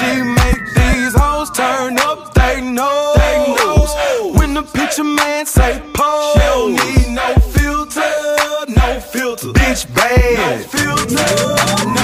She make these hoes turn up they nose. When the picture man say pose, she don't need no filter, no filter. Bitch bad, no filter, no